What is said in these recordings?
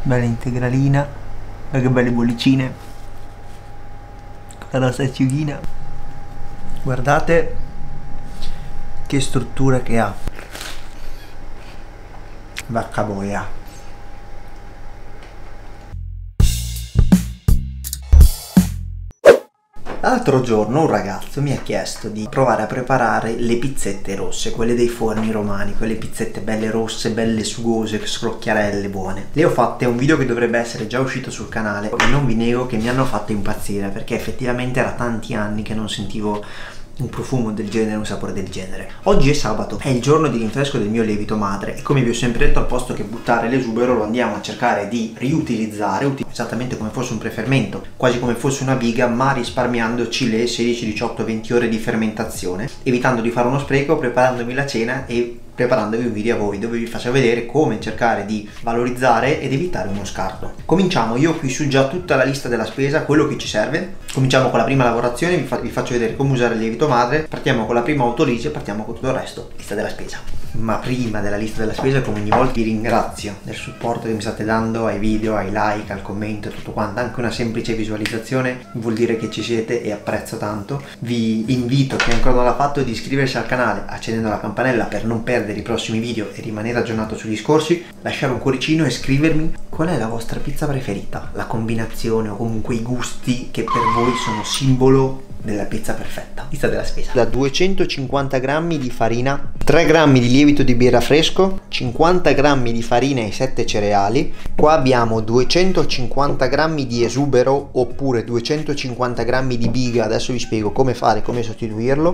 bella integralina, che belle bollicine, la nostra acciughina. Guardate che struttura che ha, vacca boia. L'altro giorno un ragazzo mi ha chiesto di provare a preparare le pizzette rosse, quelle dei forni romani, quelle pizzette belle rosse, belle sugose, scrocchiarelle buone. Le ho fatte, è un video che dovrebbe essere già uscito sul canale e non vi nego che mi hanno fatto impazzire, perché effettivamente era tanti anni che non sentivo un profumo del genere, un sapore del genere. Oggi è sabato, è il giorno di rinfresco del mio lievito madre e come vi ho sempre detto, al posto che buttare l'esubero lo andiamo a cercare di riutilizzare esattamente come fosse un prefermento, quasi come fosse una biga, ma risparmiandoci le 16, 18, 20 ore di fermentazione, evitando di fare uno spreco, preparandomi la cena e preparandovi un video a voi dove vi faccio vedere come cercare di valorizzare ed evitare uno scarto. Cominciamo, io ho qui su già tutta la lista della spesa, quello che ci serve. Cominciamo con la prima lavorazione, vi faccio vedere come usare il lievito madre, partiamo con la prima autolisi e partiamo con tutto il resto. Lista della spesa. Ma prima della lista della spesa, come ogni volta, vi ringrazio del supporto che mi state dando ai video, ai like, al commento e tutto quanto. Anche una semplice visualizzazione vuol dire che ci siete e apprezzo tanto. Vi invito, chi ancora non l'ha fatto, di iscriversi al canale accendendo la campanella per non perdere i prossimi video e rimanere aggiornato sugli scorsi, lasciare un cuoricino e scrivermi qual è la vostra pizza preferita, la combinazione o comunque i gusti che per voi sono simbolo della pizza perfetta. Lista della spesa: da 250 grammi di farina, 3 grammi di lievito di birra fresco, 50 grammi di farina e 7 cereali. Qua abbiamo 250 grammi di esubero oppure 250 grammi di biga, adesso vi spiego come fare, come sostituirlo,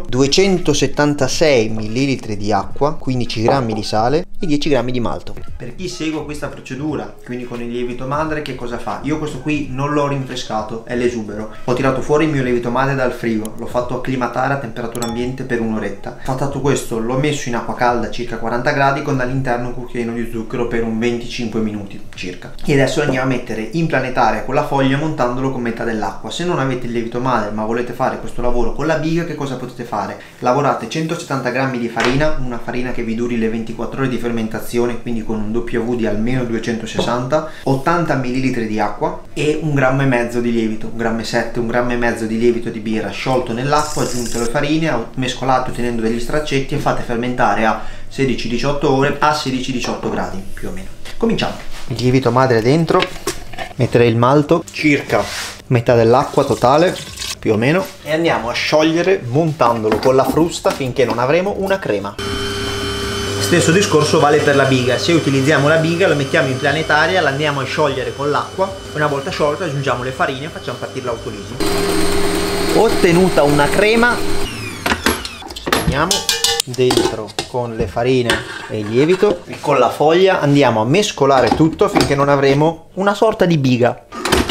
276 ml di acqua, 15 grammi di sale e 10 grammi di malto. Per chi segue questa procedura, quindi con il lievito madre, che cosa fa? Io questo qui non l'ho rinfrescato, è l'esubero. Ho tirato fuori il mio lievito madre dal frigo, l'ho fatto acclimatare a temperatura ambiente per un'oretta. Fatto questo, l'ho messo in acqua calda circa 40 gradi con all'interno un cucchiaino di zucchero per un 25 minuti circa. E adesso lo andiamo a mettere in planetaria con la foglia, montandolo con metà dell'acqua. Se non avete il lievito madre ma volete fare questo lavoro con la biga, che cosa potete fare? Lavorate 170 grammi di farina, una farina che vi duri le 24 ore di fermentazione, quindi con un W di almeno 260, 80 ml di acqua e 1,5 grammi di lievito, 1,7 grammi, 1,5 grammi di lievito di birra sciolto nell'acqua, aggiunto le farine, mescolate ottenendo degli straccetti e fate fermentare a 16-18 ore a 16-18 gradi più o meno. Cominciamo. Il lievito madre dentro, metterei il malto, circa metà dell'acqua totale più o meno, e andiamo a sciogliere montandolo con la frusta finché non avremo una crema. Stesso discorso vale per la biga. Se utilizziamo la biga, la mettiamo in planetaria, la andiamo a sciogliere con l'acqua, una volta sciolta aggiungiamo le farine e facciamo partire l'autolisi. Ottenuta una crema, spegniamo dentro con le farine e il lievito e con la foglia andiamo a mescolare tutto finché non avremo una sorta di biga.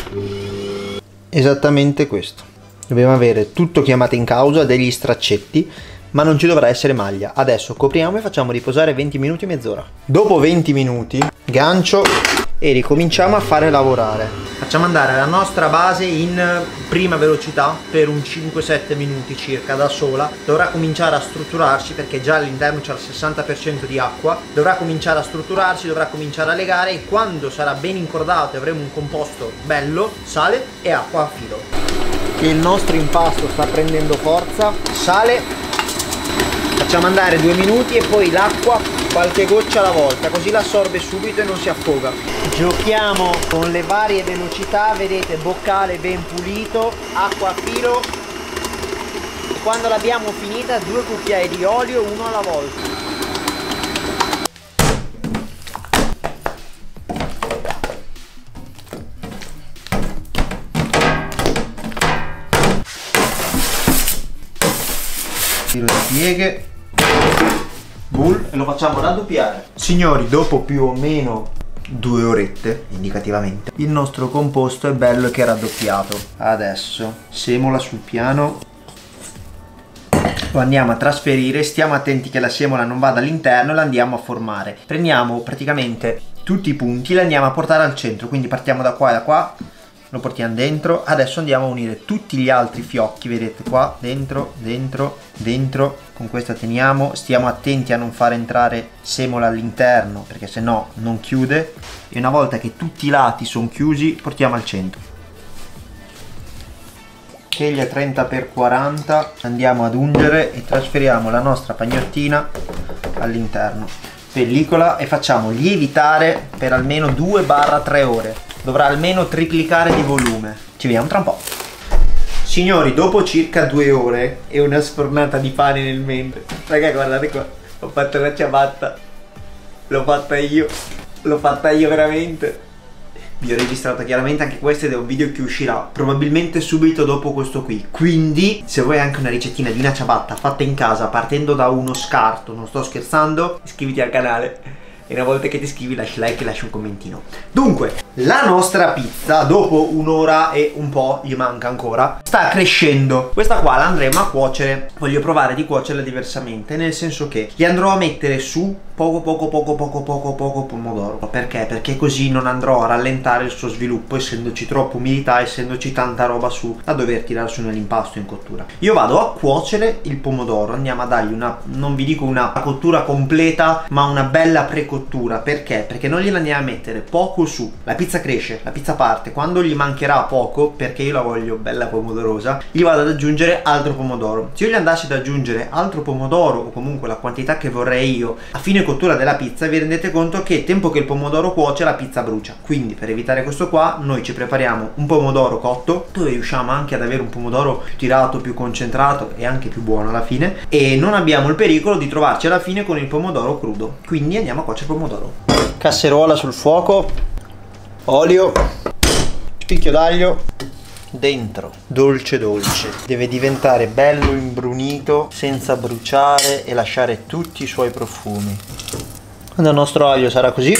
Esattamente questo. Dobbiamo avere tutto chiamato in causa, degli straccetti, ma non ci dovrà essere maglia. Adesso copriamo e facciamo riposare 20 minuti, mezz'ora. Dopo 20 minuti gancio e ricominciamo a fare lavorare. Facciamo andare la nostra base in prima velocità per un 5-7 minuti circa da sola. Dovrà cominciare a strutturarsi perché già all'interno c'è il 60% di acqua. Dovrà cominciare a strutturarsi, dovrà cominciare a legare e quando sarà ben incordato e avremo un composto bello, sale e acqua a filo. Che il nostro impasto sta prendendo forza, sale. Facciamo andare 2 minuti e poi l'acqua qualche goccia alla volta, così l'assorbe subito e non si affoga. Giochiamo con le varie velocità, vedete, boccale ben pulito, acqua a filo e quando l'abbiamo finita 2 cucchiai di olio, uno alla volta. Tiro di pieghe, bull, e lo facciamo raddoppiare. Signori, dopo più o meno 2 orette indicativamente il nostro composto è bello che è raddoppiato. Adesso semola sul piano, lo andiamo a trasferire, stiamo attenti che la semola non vada all'interno e la andiamo a formare. Prendiamo praticamente tutti i punti e li andiamo a portare al centro, quindi partiamo da qua e da qua, lo portiamo dentro. Adesso andiamo a unire tutti gli altri fiocchi, vedete qua, dentro, dentro, dentro. Con questa teniamo, stiamo attenti a non far entrare semola all'interno, perché se no non chiude. E una volta che tutti i lati sono chiusi, portiamo al centro. Teglia 30x40, andiamo ad ungere e trasferiamo la nostra pagnottina all'interno. Pellicola e facciamo lievitare per almeno 2-3 ore. Dovrà almeno triplicare di volume. Ci vediamo tra un po'. Signori, dopo circa 2 ore e una sfornata di pane nel mentre. Raga, guardate qua, ho fatto la ciabatta. L'ho fatta io veramente. Vi ho registrato chiaramente anche questo ed è un video che uscirà probabilmente subito dopo questo qui. Quindi se vuoi anche una ricettina di una ciabatta fatta in casa partendo da uno scarto, non sto scherzando, iscriviti al canale. E una volta che ti iscrivi lasci like e lasci un commentino. Dunque, la nostra pizza dopo un'ora e un po', gli manca ancora, sta crescendo. Questa qua la andremo a cuocere. Voglio provare di cuocerla diversamente, nel senso che gli andrò a mettere su poco pomodoro. Perché? Perché così non andrò a rallentare il suo sviluppo, essendoci troppa umidità, essendoci tanta roba su da dover tirare su nell'impasto in cottura. Io vado a cuocere il pomodoro, andiamo a dargli una, non vi dico una cottura completa, ma una bella precottura. Perché? Perché non gliela andiamo a mettere poco su. La pizza cresce, la pizza parte, quando gli mancherà poco, perché io la voglio bella pomodorosa, gli vado ad aggiungere altro pomodoro. Se io gli andassi ad aggiungere altro pomodoro, o comunque la quantità che vorrei io, a fine cottura della pizza, vi rendete conto che tempo che il pomodoro cuoce la pizza brucia. Quindi per evitare questo qua noi ci prepariamo un pomodoro cotto, dove riusciamo anche ad avere un pomodoro più tirato, più concentrato e anche più buono alla fine, e non abbiamo il pericolo di trovarci alla fine con il pomodoro crudo. Quindi andiamo a cuocere il pomodoro. Casseruola sul fuoco, olio, spicchio d'aglio dentro, dolce dolce, deve diventare bello imbrunito senza bruciare e lasciare tutti i suoi profumi. Quando il nostro aglio sarà così,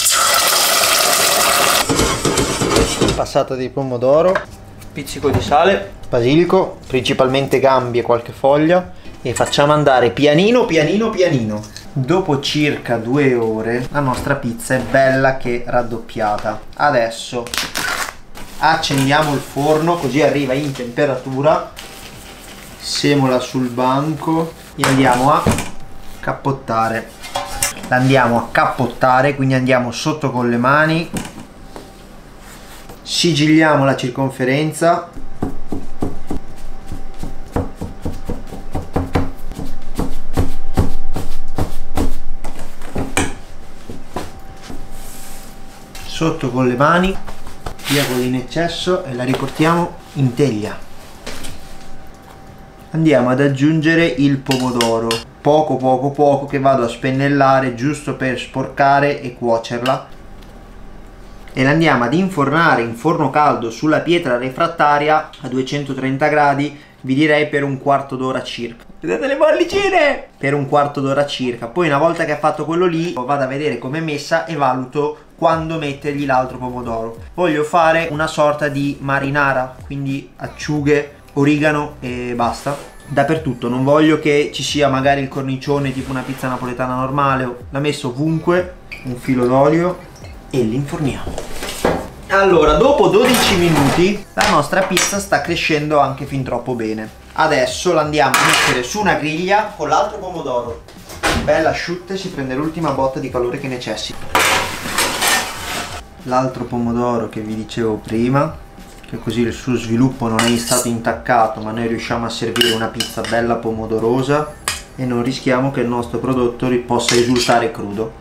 passata di pomodoro, pizzico di sale, basilico, principalmente gambi e qualche foglia, e facciamo andare pianino pianino pianino. Dopo circa 2 ore la nostra pizza è bella che raddoppiata. Adesso accendiamo il forno così arriva in temperatura, semola sul banco e andiamo a cappottare. La andiamo a cappottare, quindi andiamo sotto con le mani, sigilliamo la circonferenza, sotto con le mani, via quello in eccesso e la riportiamo in teglia. Andiamo ad aggiungere il pomodoro, poco che vado a spennellare giusto per sporcare e cuocerla, e la andiamo ad infornare in forno caldo sulla pietra refrattaria a 230 gradi, vi direi per un quarto d'ora circa. Vedete le bollicine? Per un quarto d'ora circa. Poi una volta che ha fatto quello lì vado a vedere com'è messa e valuto quando mettergli l'altro pomodoro. Voglio fare una sorta di marinara, quindi acciughe, origano e basta, dappertutto. Non voglio che ci sia magari il cornicione tipo una pizza napoletana normale. L'ho messo ovunque, un filo d'olio e l'inforniamo. Allora, dopo 12 minuti la nostra pizza sta crescendo anche fin troppo bene. Adesso la andiamo a mettere su una griglia con l'altro pomodoro. Bella asciutta e si prende l'ultima botta di calore che necessita. L'altro pomodoro che vi dicevo prima, che così il suo sviluppo non è stato intaccato, ma noi riusciamo a servire una pizza bella pomodorosa e non rischiamo che il nostro prodotto possa risultare crudo.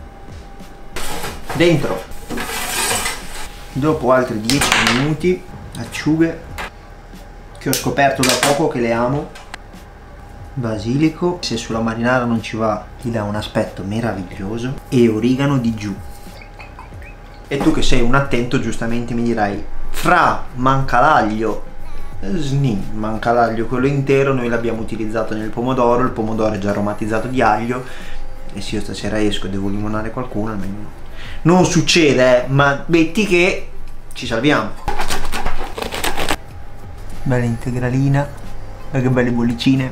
Dentro. Dopo altri 10 minuti, acciughe che ho scoperto da poco che le amo, basilico, se sulla marinara non ci va gli dà un aspetto meraviglioso, e origano di giù. E tu che sei un attento giustamente mi dirai, fra manca l'aglio. Manca l'aglio quello intero, noi l'abbiamo utilizzato nel pomodoro, il pomodoro è già aromatizzato di aglio, e se io stasera esco e devo limonare qualcuno, almeno non succede, ma metti che ci salviamo. Bella integralina, che belle bollicine,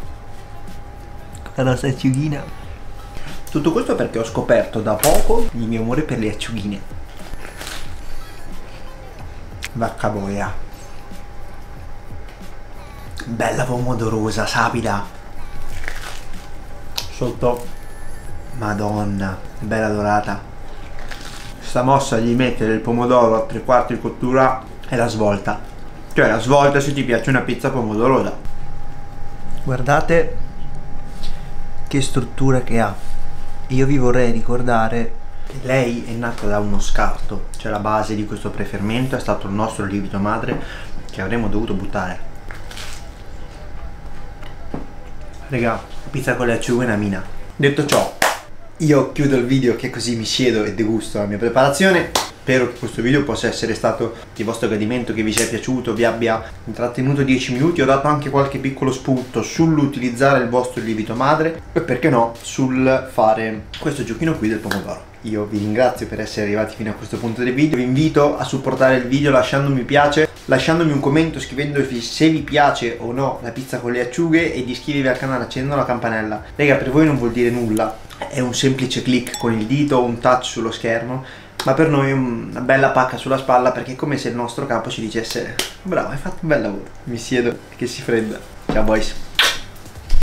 la nostra acciughina. Tutto questo perché ho scoperto da poco il mio amore per le acciughine. Vacca boia. Bella pomodorosa, sapida. Sotto. Madonna, bella dorata. Sta mossa di mettere il pomodoro a 3/4 di cottura è la svolta. Cioè la svolta se ti piace una pizza pomodorosa. Guardate che struttura che ha. Io vi vorrei ricordare che lei è nata da uno scarto. Cioè la base di questo prefermento è stato il nostro lievito madre che avremmo dovuto buttare. Raga, pizza con le acciughe è una mina. Detto ciò, io chiudo il video che così mi siedo e degusto la mia preparazione. Spero che questo video possa essere stato di vostro gradimento, che vi sia piaciuto, vi abbia intrattenuto 10 minuti. Ho dato anche qualche piccolo spunto sull'utilizzare il vostro lievito madre e perché no sul fare questo giochino qui del pomodoro. Io vi ringrazio per essere arrivati fino a questo punto del video. Vi invito a supportare il video lasciando mi piace, lasciandomi un commento, scrivendovi se vi piace o no la pizza con le acciughe e di iscrivervi al canale accendendo la campanella. Raga, per voi non vuol dire nulla, è un semplice click con il dito o un touch sullo schermo, ma per noi è una bella pacca sulla spalla, perché è come se il nostro capo ci dicesse: bravo, hai fatto un bel lavoro. Mi siedo che si fredda. Ciao boys.